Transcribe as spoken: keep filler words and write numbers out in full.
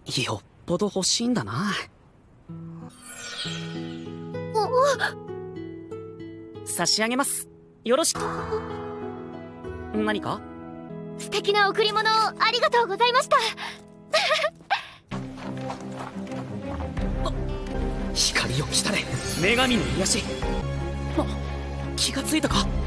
よっぽど欲しいんだな。差し上げます。よろしく。何か？ 素敵な贈り物をありがとうございました。 光を来たれ、女神の癒し。あ、気がついたか？